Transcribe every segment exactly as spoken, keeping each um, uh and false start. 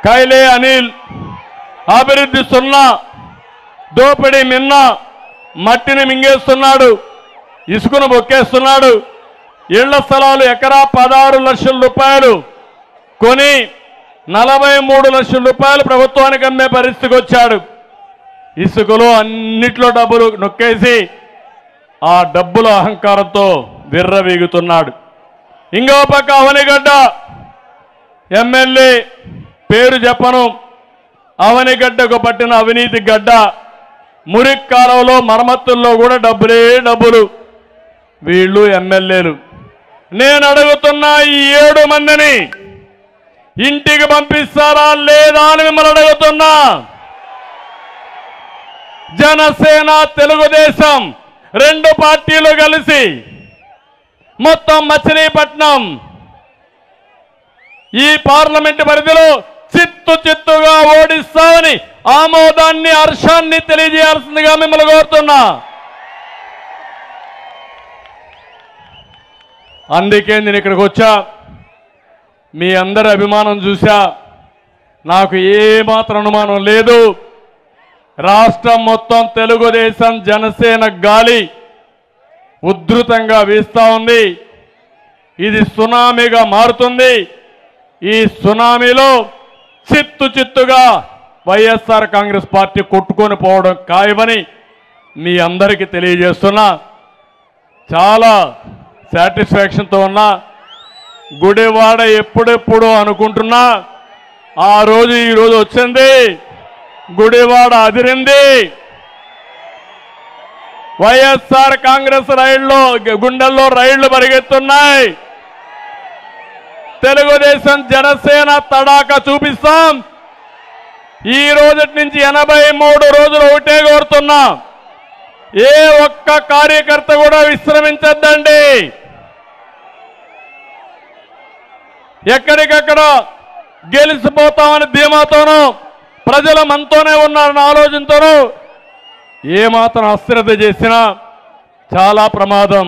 కైలే అనిల్ అభివృద్ధి సున్నా, దోపిడీ మిన్న, మట్టిని మింగేస్తున్నాడు, ఇసుకను బొక్కేస్తున్నాడు. ఇళ్ల స్థలాలు ఎకరా పదహారు లక్షల రూపాయలు కొని నలభై మూడు లక్షల రూపాయలు ప్రభుత్వానికి అమ్మే పరిస్థితికి వచ్చాడు. ఇసుకలో అన్నిట్లో డబ్బులు నొక్కేసి ఆ డబ్బుల అహంకారంతో విర్రవీగుతున్నాడు. ఇంకో పక్క అవనిగడ్డ ఎమ్మెల్యే పేరు చెప్పను, అవనిగడ్డకు పట్టిన అవినీతి గడ్డ. మురికి కాలంలో మరమ్మతుల్లో కూడా డబ్బులే డబ్బులు. వీళ్ళు ఎమ్మెల్యేలు. నేను అడుగుతున్నా, ఈ ఏడు మందిని ఇంటికి పంపిస్తారా లేదా అని మిమ్మల్ని అడుగుతున్నా. జనసేన తెలుగుదేశం రెండు పార్టీలు కలిసి మొత్తం మచిలీపట్నం ఈ పార్లమెంటు పరిధిలో చిత్తు చిత్తుగా ఓడిస్తామని ఆమోదాన్ని హర్షాన్ని తెలియజేయాల్సిందిగా మిమ్మల్ని కోరుతున్నా. అందుకే నేను ఇక్కడికి వచ్చా. మీ అందరి అభిమానం చూసా, నాకు ఏమాత్రం అనుమానం లేదు. రాష్ట్రం మొత్తం తెలుగుదేశం జనసేన గాలి ఉధృతంగా వీస్తా ఉంది. ఇది సునామీగా మారుతుంది. ఈ సునామీలో చిత్తు చిత్తుగా వైఎస్ఆర్ కాంగ్రెస్ పార్టీ కొట్టుకొని పోవడం ఖాయమని మీ అందరికీ తెలియజేస్తున్నా. చాలా సాటిస్ఫాక్షన్తో ఉన్నా. గుడివాడ ఎప్పుడెప్పుడు అనుకుంటున్నా, ఆ రోజు ఈ రోజు వచ్చింది. గుడివాడ అదిరింది. వైఎస్ఆర్ కాంగ్రెస్ రైళ్లు గుండెల్లో రైళ్లు పరిగెత్తున్నాయి. తెలుగుదేశం జనసేన తడాక చూపిస్తాం. ఈ రోజు నుంచి ఎనభై మూడు రోజులు ఒకటే కోరుతున్నా, ఏ ఒక్క కార్యకర్త కూడా విశ్రమించద్దండి. ఎక్కడికక్కడ గెలిచిపోతామని ధీమాతోనూ ప్రజల మనతోనే ఉన్నారన్న ఆలోచనతోనూ ఏమాత్రం అశ్రద్ధ చేసినా చాలా ప్రమాదం.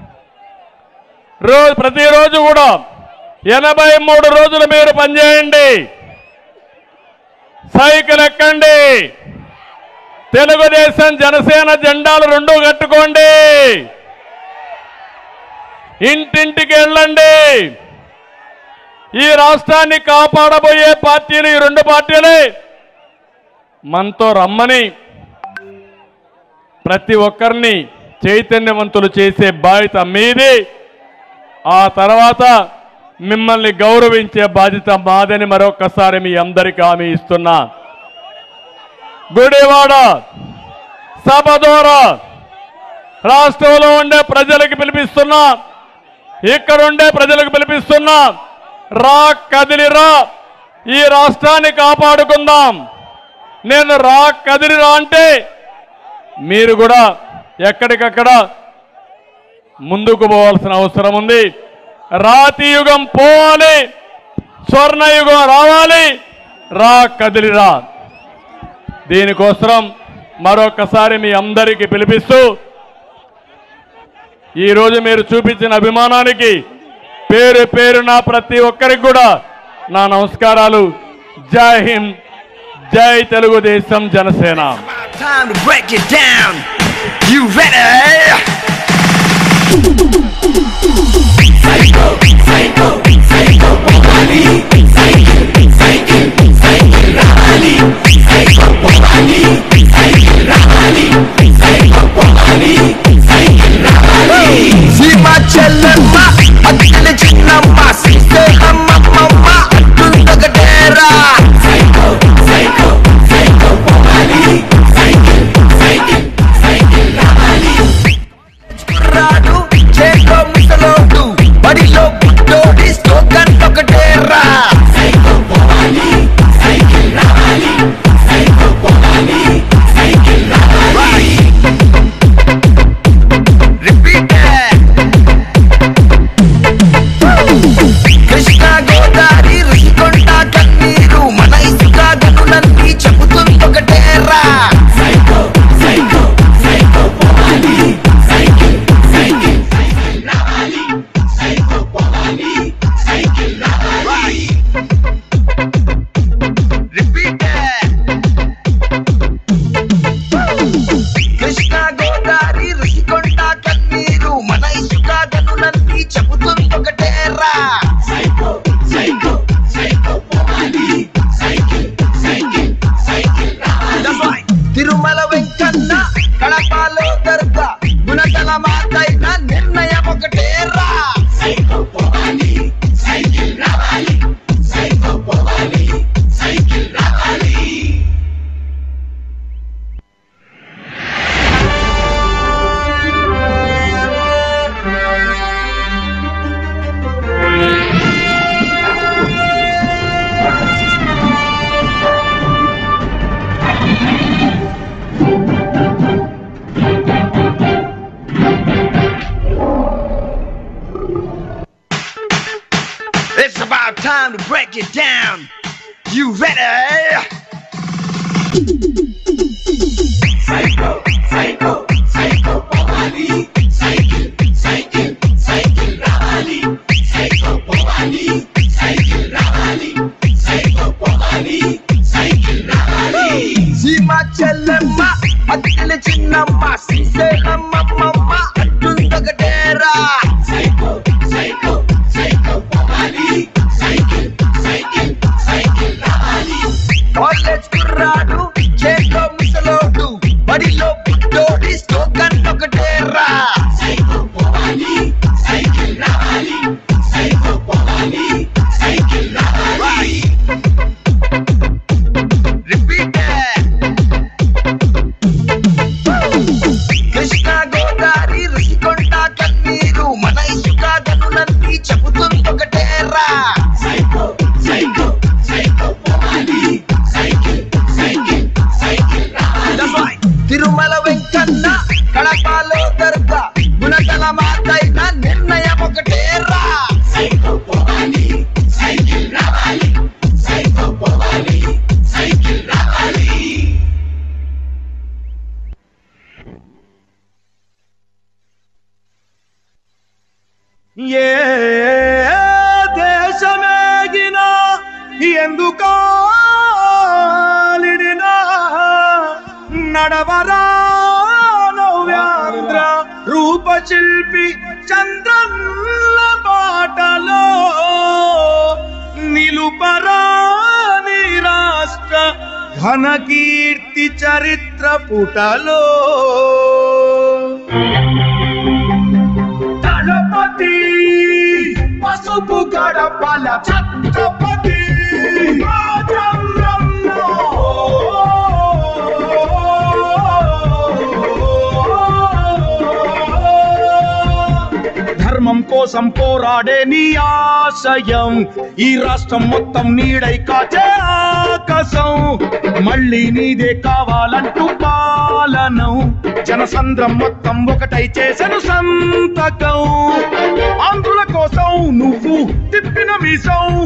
రోజు ప్రతిరోజు కూడా ఎనభై మూడు రోజులు మీరు పనిచేయండి, సైకిల్ ఎక్కండి, తెలుగుదేశం జనసేన జెండాలు రెండు కట్టుకోండి, ఇంటింటికి వెళ్ళండి. ఈ రాష్ట్రాన్ని కాపాడబోయే పార్టీలు ఈ రెండు పార్టీలే. మనతో రమ్మని ప్రతి ఒక్కరిని చైతన్యవంతులు చేసే బాధ్యత మీది. ఆ తర్వాత మిమ్మల్ని గౌరవించే బాధ్యత మాదని మరొకసారి మీ అందరికీ హామీ ఇస్తున్నా. గుడివాడ సభ ద్వారా రాష్ట్రంలో ఉండే ప్రజలకు పిలిపిస్తున్నా, ఇక్కడుండే ప్రజలకు పిలిపిస్తున్నా, రా కదిలిరా, ఈ రాష్ట్రాన్ని కాపాడుకుందాం. నేను రా కదిలిరా అంటే మీరు కూడా ఎక్కడికక్కడ ముందుకు పోవాల్సిన అవసరం ఉంది. రాతి యుగం పోవాలి, స్వర్ణయుగం రావాలి, రా కదిలిరా. దీనికోసం మరొకసారి మీ అందరికీ పిలిపిస్తూ ఈరోజు మీరు చూపించిన అభిమానానికి పేరు పేరున ప్రతి ఒక్కరికి కూడా నా నమస్కారాలు. జై హింద్, జై Telugu Desam Janasena. Time to break it down. You ready? Psycho, psycho, psycho, Pomali. Psycho, psycho, psycho, Rahali. Psycho, Pomali. Psycho, Rahali. Psycho, Pomali. Psycho, Rahali. Sima chellamma, adile chinnamma, sise amma mamma, adundagadera. Psycho, psycho, psycho, Pomali. Psycho, psycho, psycho, Rahali. Radu, cheko musalo. చెబుతుంది ఒకటేరా psycho psycho psycho పోవాలి cycle cycle cycle రావాలి తిరుమల వెంకన్న కడపలో దర్గా గుణదల మాతైన నిర్ణయం ఒకటేరా psycho పోవాలి సైకిల్ రావాలి సైకో పోవాలి సైకిల్ రావాలి It's about time to break it down. You ready? Psycho, psycho, psycho, Powali. Cycle, cycle, cycle, Ravali. Psycho, Powali. Cycle, Ravali. Psycho, Powali. Cycle, Ravali. Sima Chellemma, Attile Chinnamma, Sriselamma Mamma, Attundakadera. Psycho, psycho, psycho, Powali. Cycle, cycle, cycle, Ravali. College kurradu, cheko misalodu, badilo puttodi, slogan okatera. Psycho, Powali. Cycle, Ravali. Psycho, Powali. Cycle, Ravali. Repeat it. Krishna Godavari Rasikonda Kanneeru, mana isuka ganulanni చెబుతుంది ఒకటేరా Psycho, psycho, psycho, Powali. Cycle, cycle, cycle, Ravali. Tirumala Venkanna కడపలో దర్గా గుణదల మాతైన నిర్ణయం ఒకటేరా Psycho, Powali. Cycle, Ravali. Psycho, Powali. Cycle, Ravali. ఏ దేశమేగినా ఎందుకాలిడినా నడవరా నవ్యాంధ్ర రూపశిల్పి చంద్రన్న బాటలో నిలుపరా నీ రాష్ట్ర ఘన కీర్తి చరిత్ర పుటలో గణపతి పసుపు గడపల ఛత్రపతి రాజంలో ధర్మం కోసం పోరాడే నీ ఆశయం ఈ రాష్ట్రం మొత్తం నీడై కాచే ఆకాశం మళ్ళీ నీదే కావాలంటూ పాలనం జనసంద్రం మొత్తం ఒకటై చేసెను సంతకం ఆంధ్రుల కోసం నువ్వు తిప్పిన మీసం